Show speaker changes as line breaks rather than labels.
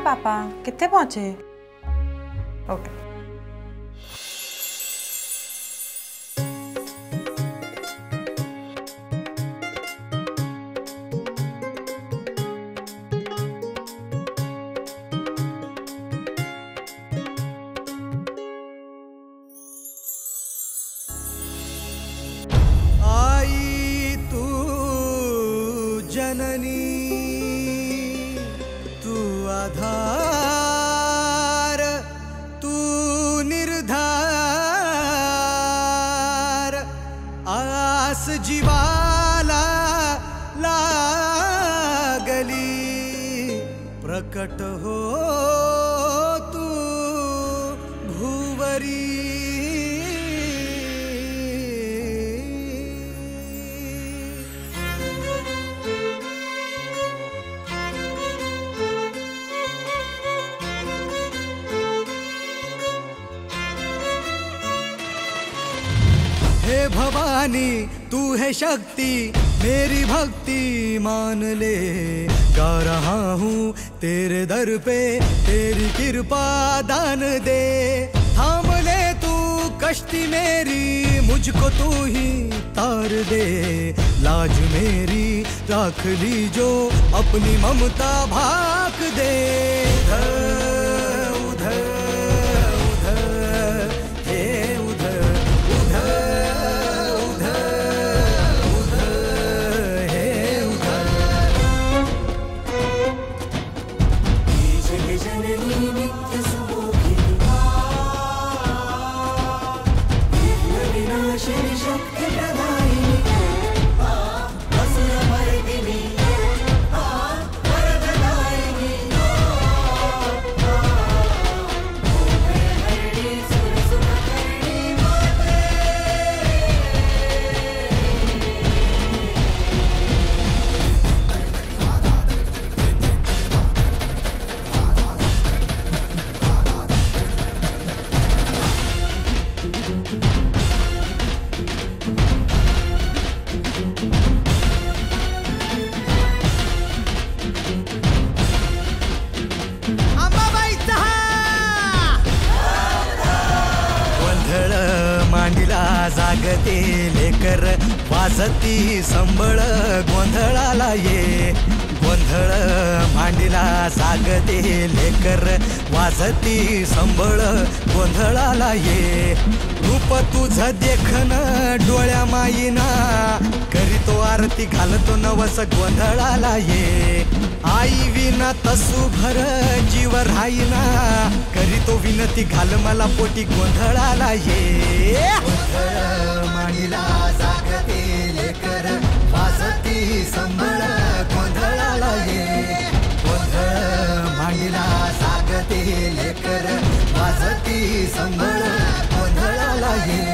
पापा कितने पहुंचे? ओके
प्रकट हो तू भुवरी हे भवानी तू है शक्ति मेरी भक्ति मान ले गा रहा हूँ तेरे दर पे तेरी कृपा दान दे थाम ले तू कश्ती मेरी मुझको तू ही तार दे लाज मेरी राख ली जो अपनी ममता भाग दे जागते लेकर वाजती संबळ गोंधळाला ये गोंधळ मांडीला जागते लेकर वाजती संबळ गोंधळाला ये रूप तुझं देखन डोळ्या माईना करीतो आरती घालतो नवस गोंधळाला ये आई विना तसू भर जीव राहीना करीतो विनती घाल मला पोटी गोंधळाला ये मांडीला जागते लेकर वाजती संबळ गोंधळाला ये गोंधळ मांडीला जागते लेकर वाजती संबळ गोंधळाला ये